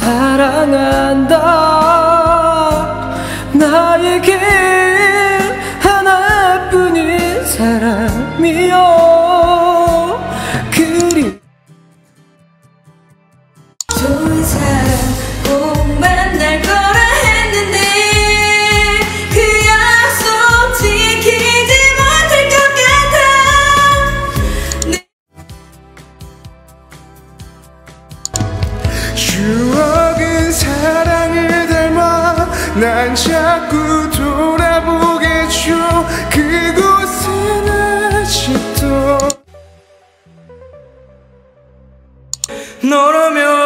사랑한다. 나에게 하나뿐인 사람이여. 그리 좋은 사람 꼭 만날 거라 했는데 그 약속 지키지 못할 것 같아. 추억은 사랑을 닮아 난 자꾸 돌아보겠죠. 그곳은 아직도 너라면